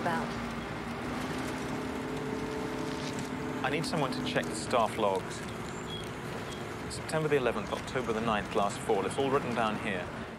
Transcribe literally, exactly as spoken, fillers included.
about? I need someone to check the staff logs. September the eleventh, October the ninth, last fall. It's all written down here.